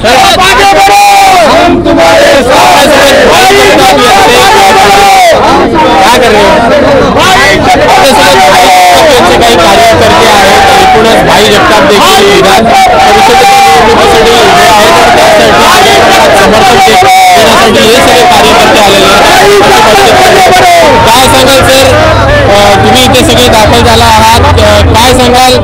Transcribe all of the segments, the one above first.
हम तुम्हारे साथ क्या कर रहे हो? काही कार्यकर्ते आहेत, एकूणच भाई जगताप देखील विधान परिषदेच्या निवडणुकीसाठी उभे आहेत आणि त्यासाठी समर्थन देण्यासाठी हे सगळे कार्यकर्ते आलेले आहेत. काय सांगाल सर, तुम्ही इथे सगळे दाखल झाला आहात, काय सांगाल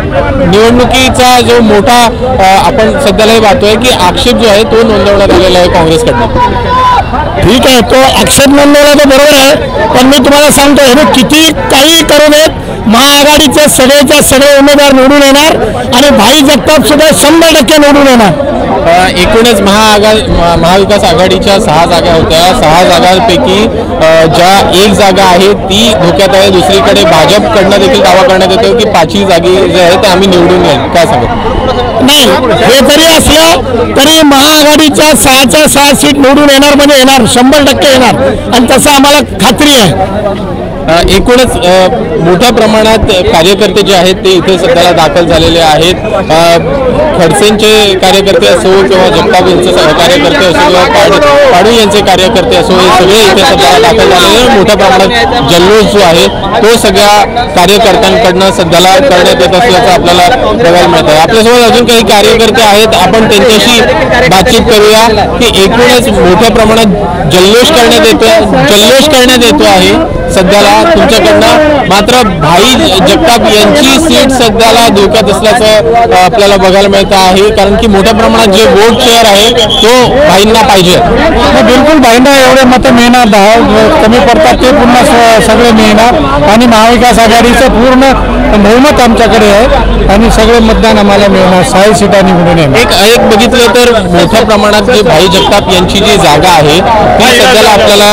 निवडणुकीचा जो मोठा आपण सध्याला पाहतोय की आक्षेप जो आहे तो नोंदवण्यात आलेला आहे काँग्रेसकडनं? ठीक आहे, तो आक्षेप नोंदवला तर बरोबर आहे, पण मी तुम्हाला सांगतो हे किती काही करू देत, महाआघाडीचे सगळेच्या सगळे उमेदवार निवडून येणार आणि भाई जगताप सुद्धा 100% निवडून येणार. एकूणच महाविकास आघाडीच्या 6 जागा होत्या. 6 जागांपैकी ज्या एक जागा आहे ती धोक्यात आहे. दुसरीकडे भाजपकडनं देखील दावा करण्यात येतो की 5ही जागी जे आहे ते आम्ही निवडून घेऊ. काय सांगू? नाही, हे जरी असलं तरी महाआघाडीच्या 6च्या 6 सीट निवडून येणार म्हणजे येणार, 100% येणार आणि तसं आम्हाला खात्री आहे. एकूणच मोठ्या प्रमाणात कार्यकर्ते जे आहेत ते इथे सध्याला दाखल झालेले आहेत. खडसेंचे कार्यकर्ते असो किंवा जगताप यांचे कार्यकर्ते असो किंवा पाडू यांचे कार्यकर्ते असो, हे सगळे इथे सध्याला दाखल झालेले. मोठ्या प्रमाणात जल्लोष जो आहे तो सगळ्या कार्यकर्त्यांकडनं सध्याला करण्यात येत असल्याचं आपल्याला बघायला मिळत आहे. आपल्यासोबत अजून काही कार्यकर्ते आहेत, आपण त्यांच्याशी बातचीत करूया की एकूणच मोठ्या प्रमाणात जल्लोष करण्यात येतो आहे सध्याला तुमच्याकडनं. मात्र भाई जगताप यांची सीट सध्याला धोक्यात असल्याचं आपल्याला बघायला मिळतं आहे, कारण की मोठ्या प्रमाणात जे वोट शेअर आहे तो भाईंना पाहिजे. बिलकुल भाईंना एवढे मतं मिळणार, 10 कमी पडतात ते पुन्हा सगळे मिळणार आणि महाविकास आघाडीचं पूर्ण बहुमत आमच्याकडे आहे आणि सगळे मतदान आम्हाला मिळणार. 6 सीटा निवडून येणार. एक बघितलं तर मोठ्या प्रमाणात जे भाई जगताप यांची जी जागा आहे ती सध्याला आपल्याला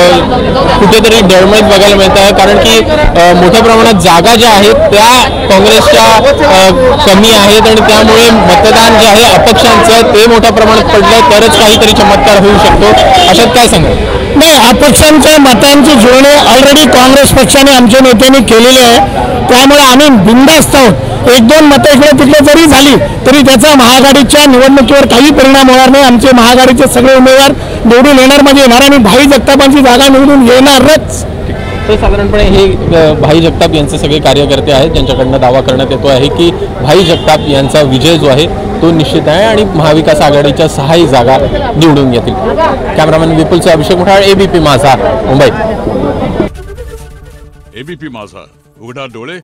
कुठेतरी डळमळीत बघायला मिळत आहे, कारण की मोठ्या प्रमाणात जागा ज्या आहेत त्या काँग्रेसच्या कमी आहेत आणि त्यामुळे मतदान जे आहे अपक्षांचं ते मोठ्या प्रमाणात पडलं तरच काहीतरी चमत्कार होऊ शकतो. अशात काय सांगा? नाही, अपक्षांच्या मतांची जुळणी ऑलरेडी काँग्रेस पक्षाने आमच्या नेत्यांनी केलेली आहे, त्यामुळे आम्ही बिनधास्त आहोत. 1-2 मतं इकडे तिकडे जरी झाली तरी त्याचा महाआघाडीच्या निवडणुकीवर काही परिणाम होणार नाही. आमचे महाआघाडीचे सगळे उमेदवार निवडून येणार म्हणजे येणार आणि भाई जगतापांची जागा निवडून येणारच. तर साधारणपणे हे भाई जगताप यांचे सगळे कार्यकर्ते आहेत ज्यांच्याकडनं दावा करण्यात येतो आहे की भाई जगताप यांचा विजय जो आहे तो निश्चित आहे आणि महाविकास आघाडीच्या 6ही जागा निवडून येतील. कॅमेरामॅन विपुलचा अभिषेक मुठाळ, एबीपी माझा, मुंबई. एबीपी माझा, उघडा डोळे